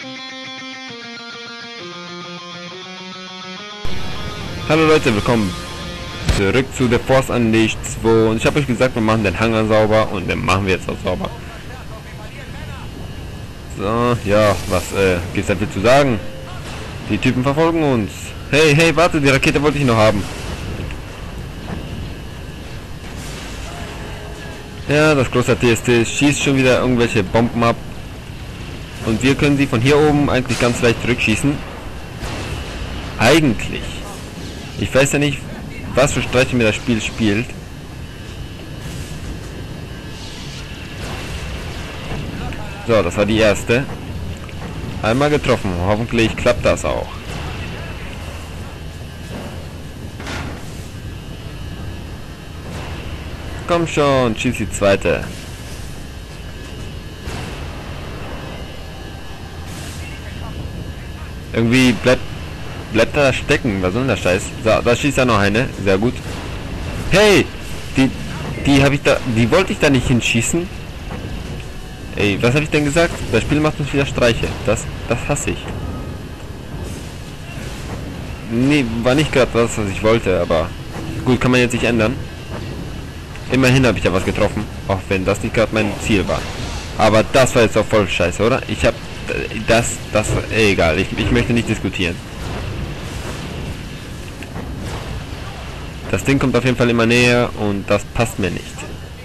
Hallo Leute, willkommen zurück zu The Force Unleashed 2 und ich habe euch gesagt, wir machen den Hangar sauber und den machen wir jetzt auch sauber. So, ja, was gibt's da viel zu sagen? Die Typen verfolgen uns. Hey, hey, warte, die Rakete wollte ich noch haben. Ja, das große TST schießt schon wieder irgendwelche Bomben ab. Und wir können sie von hier oben eigentlich ganz leicht zurückschießen. Eigentlich. Ich weiß ja nicht, was für Streiche mir das Spiel spielt. So, das war die erste. Einmal getroffen. Hoffentlich klappt das auch. Komm schon, schieß die zweite. Irgendwie bleibt da stecken. Was soll denn der Scheiß? So, da schießt ja noch eine. Sehr gut. Hey! Die wollte ich da nicht hinschießen. Ey, was habe ich denn gesagt? Das Spiel macht uns wieder Streiche. Das hasse ich. Nee, war nicht gerade das, was ich wollte, aber gut, kann man jetzt nicht ändern. Immerhin habe ich ja was getroffen, auch wenn das nicht gerade mein Ziel war. Aber das war jetzt auch voll scheiße, oder? Ich habe egal, ich möchte nicht diskutieren. Das Ding kommt auf jeden Fall immer näher und das passt mir nicht.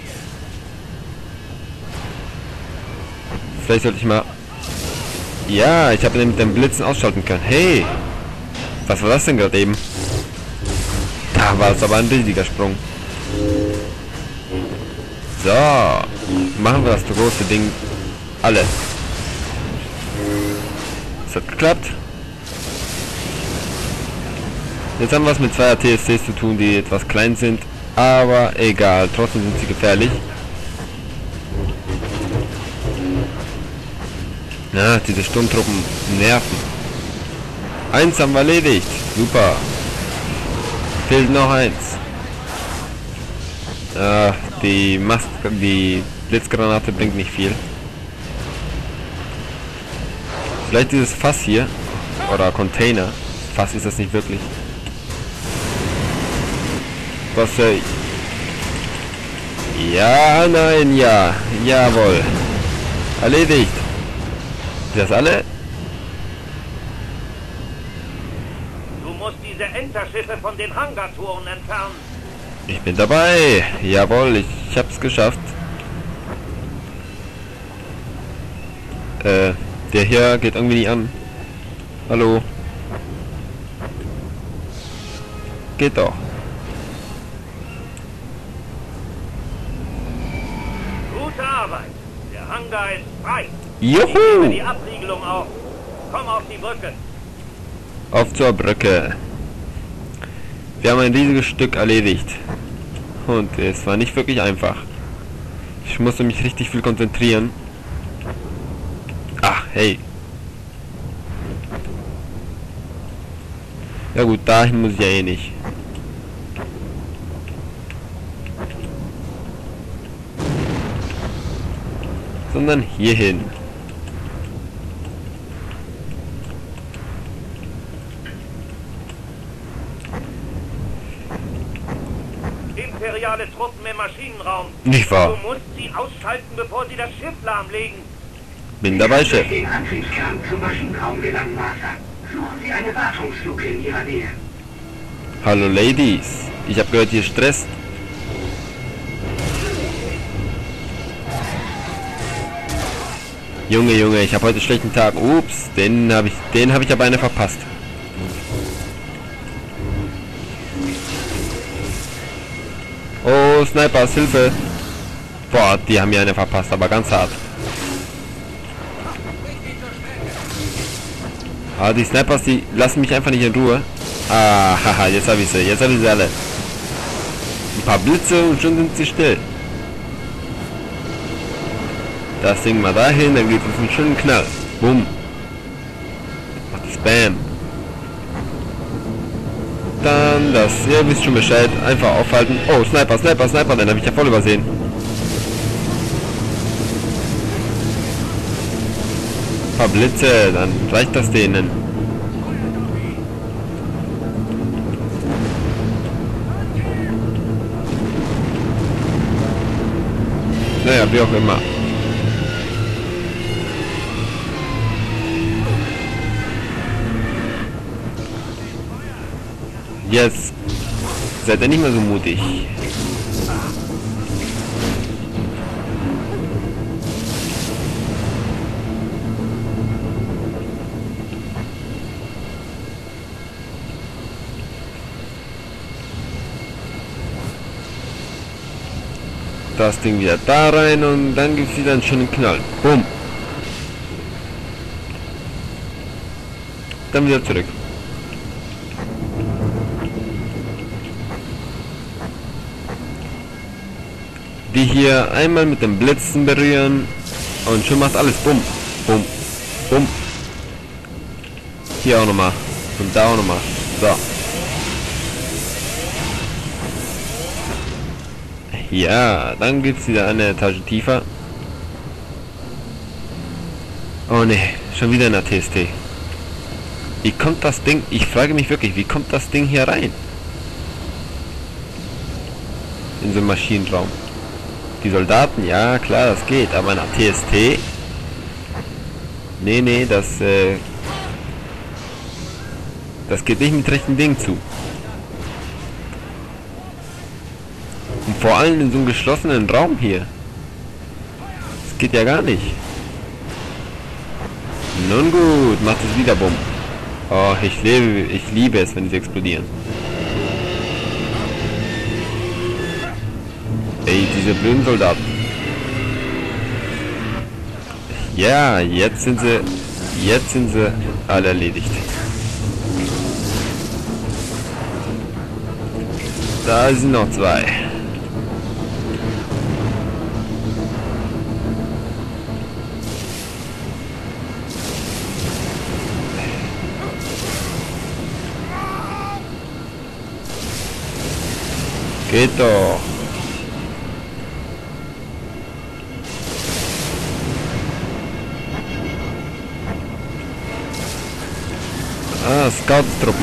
Vielleicht sollte ich mal... Ja, ich habe den mit dem Blitzen ausschalten können. Hey! Was war das denn gerade eben? Da war es aber ein riesiger Sprung. So. Machen wir das große Ding. Alle. Es hat geklappt. Jetzt haben wir es mit zwei TSCs zu tun, die etwas klein sind. Aber egal. Trotzdem sind sie gefährlich. Ja, diese Sturmtruppen nerven. Eins haben wir erledigt. Super. Fehlt noch eins. Die Blitzgranate bringt nicht viel. Vielleicht dieses Fass hier. Oder Container. Fass ist das nicht wirklich. Was ja, nein, ja. Jawohl. Erledigt. Das alle? Du musst diese Enterschiffe von den Hangartoren entfernen. Ich bin dabei. Jawohl, ich hab's geschafft. Der hier geht irgendwie nicht an. Hallo? Geht doch. Gute Arbeit. Der Hangar ist frei. Juhu! Die Abriegelung auf. Komm auf die Brücke. Auf zur Brücke. Wir haben ein riesiges Stück erledigt. Und es war nicht wirklich einfach. Ich musste mich richtig viel konzentrieren. Ach, hey. Ja gut, dahin muss ich ja eh nicht. Sondern hierhin. Imperiale Truppen im Maschinenraum. Nicht wahr? Du musst sie ausschalten, bevor sie das Schiff lahmlegen. Bin dabei, Chef. Den Antriebskern zum Maschinenraum gelangen, Master. Suchen Sie eine Wartungsluke in Ihrer Nähe. Hallo Ladies. Ich habe gehört, hier Stress. Junge, ich habe heute einen schlechten Tag. Ups, den habe ich aber eine verpasst. Oh, Snipers, Hilfe. Boah, die haben mir eine verpasst, aber ganz hart. Ah, die Snipers, die lassen mich einfach nicht in Ruhe. Ah, haha, jetzt habe ich sie alle. Ein paar Blitze und schon sind sie still. Das Ding mal dahin, dann geht es einen schönen Knall. Bumm. Macht Spam. Dann das, ihr wisst schon Bescheid, einfach aufhalten. Oh, Sniper, den habe ich ja voll übersehen. Paar Blitze, dann reicht das denen. Naja, wie auch immer. Jetzt seid ihr nicht mehr so mutig. Das Ding wieder da rein und dann gibt es wieder einen schönen Knall. Bumm. Dann wieder zurück. Die hier einmal mit dem Blitzen berühren und schon macht alles bumm, bumm, bumm. Hier auch nochmal und da auch nochmal. So. Ja, dann gibt es wieder eine Etage tiefer. Oh ne, schon wieder eine TST. Wie kommt das Ding, ich frage mich wirklich, wie kommt das Ding hier rein? In so einen Maschinenraum. Die Soldaten, ja klar, das geht, aber eine TST? Nee, das geht nicht mit rechten Dingen zu. Und vor allem in so einem geschlossenen Raum hier. Das geht ja gar nicht. Nun gut, macht es wieder bumm. Oh, ich liebe es, wenn sie explodieren. Ey, diese blöden Soldaten. Ja, jetzt sind sie alle erledigt. Da sind noch zwei. Geht doch. Ah, Scoutstruppen.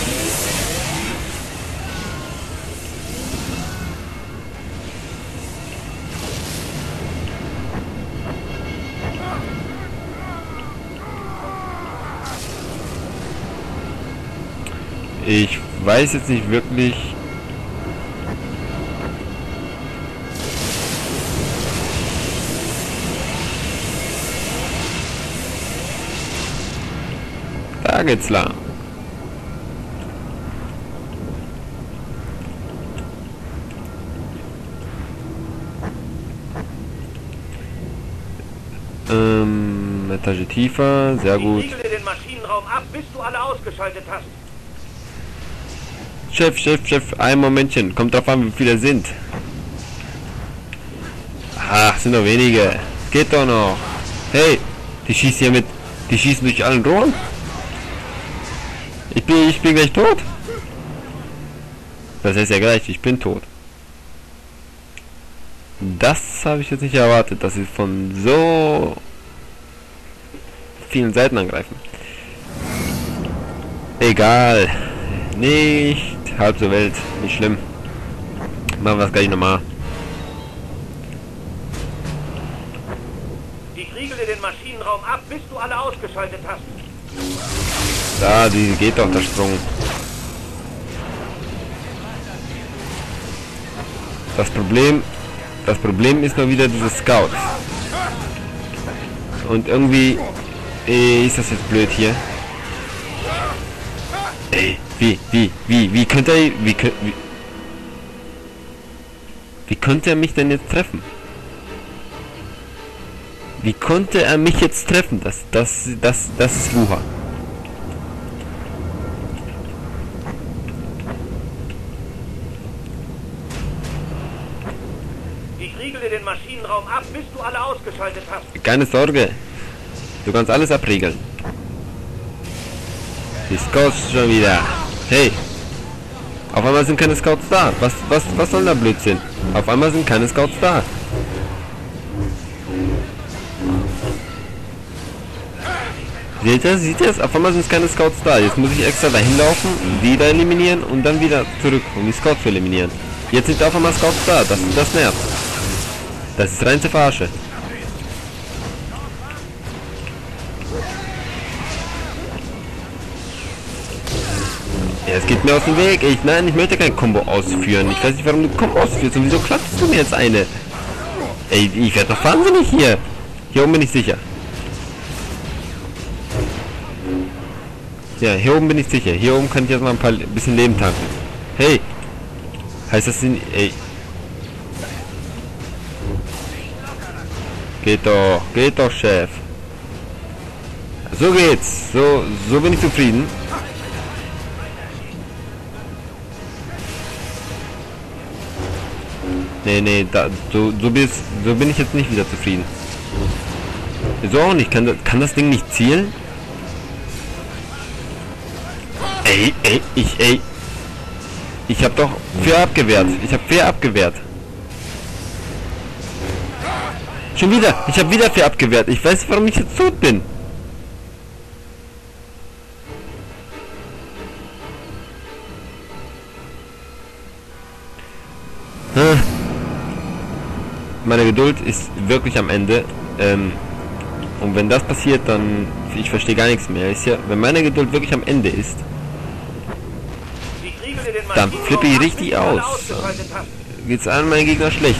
Ich weiß jetzt nicht wirklich. Da geht's lang. Etage tiefer, sehr gut. Riegel den Maschinenraum ab, bis du alle ausgeschaltet hast. Chef, ein Momentchen. Kommt drauf an, wie viele sind. Ach, sind noch wenige. Geht doch noch. Hey, die schießen hier mit. Die schießen durch allen Rohren. Ich bin gleich tot. Das heißt ja gleich, ich bin tot. Das habe ich jetzt nicht erwartet, dass sie von so vielen Seiten angreifen. Egal. Nicht halb so wild. Nicht schlimm. Machen wir das gleich nochmal. Ich riegele den Maschinenraum ab, bis du alle ausgeschaltet hast. Da, die geht doch der Sprung. Das Problem ist nur wieder diese Scouts. Und irgendwie ist das jetzt blöd hier. Ey, wie könnte er mich denn jetzt treffen? Wie konnte er mich jetzt treffen? Das ist Wucher. Ich riegele den Maschinenraum ab, bis du alle ausgeschaltet hast. Keine Sorge. Du kannst alles abriegeln. Die Scouts schon wieder. Hey. Auf einmal sind keine Scouts da. Was soll da Blödsinn? Auf einmal sind keine Scouts da. Seht ihr? Sieht ihr es? Auf einmal sind keine Scouts da. Jetzt muss ich extra dahin laufen, die da eliminieren und dann wieder zurück, um die Scouts zu eliminieren. Jetzt sind auf einmal Scouts da. Das nervt. Das ist reinste Verarsche. Ja, es geht mir aus dem Weg. Nein, ich möchte kein Combo ausführen. Ich weiß nicht, warum du Combo ausführst. Und wieso klappst du mir jetzt eine? Ey, ich werde doch wahnsinnig hier. Hier oben bin ich sicher. Ja, hier oben bin ich sicher. Hier oben kann ich jetzt mal ein bisschen Leben tanken. Hey. Heißt das denn... Ey. Geht doch, Chef. So geht's. So bin ich zufrieden. Nee, so bin ich jetzt nicht wieder zufrieden. So auch nicht. Kann das Ding nicht zielen? Ich habe doch fair abgewehrt. Schon wieder. Ich habe wieder fair abgewehrt. Ich weiß, warum ich jetzt tot bin. Meine Geduld ist wirklich am Ende. Und wenn das passiert, dann... Ich verstehe gar nichts mehr. Ist ja, wenn meine Geduld wirklich am Ende ist, dann flippe ich richtig aus. Geht's an meinen Gegner schlecht.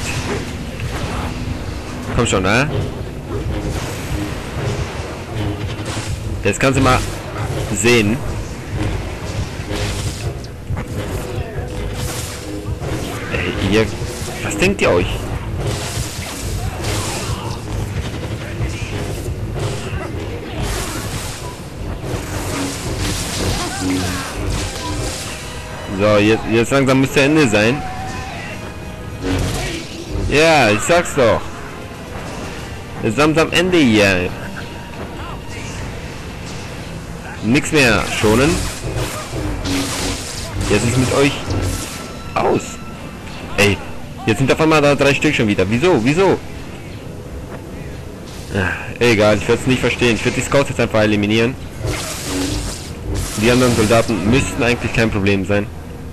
Komm schon, ne? Jetzt kannst du mal sehen. Ey, ihr... Was denkt ihr euch? So, jetzt langsam müsste Ende sein. Ja, ich sag's doch. Jetzt langsam Ende hier. Nix mehr schonen. Jetzt ist mit euch aus. Ey, jetzt sind auf einmal da 3 Stück schon wieder. Wieso? Egal, ich werde es nicht verstehen. Ich werde die Scouts jetzt einfach eliminieren. Die anderen Soldaten müssten eigentlich kein Problem sein.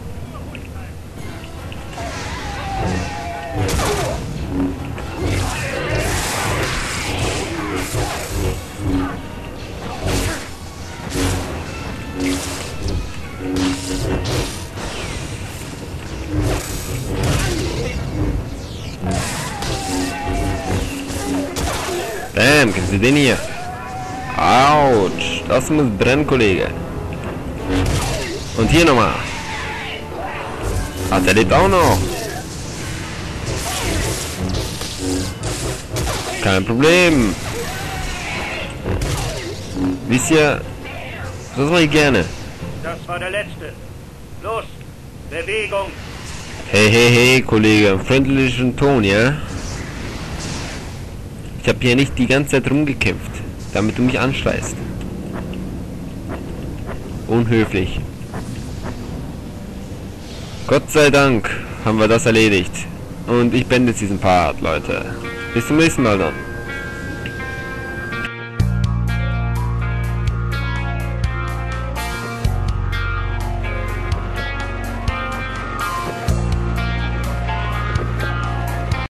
Bam, kennst du den hier? Autsch, das muss brennen, Kollege. Und hier nochmal. Ah, der lebt auch noch. Kein Problem. Wisst ihr, das mache ich gerne. Das war der letzte. Los, Bewegung. Hey, Kollege, freundlichen Ton, ja? Ich habe hier nicht die ganze Zeit rumgekämpft, damit du mich anschreist. Unhöflich. Gott sei Dank haben wir das erledigt. Und ich beende jetzt diesen Part, Leute. Bis zum nächsten Mal dann.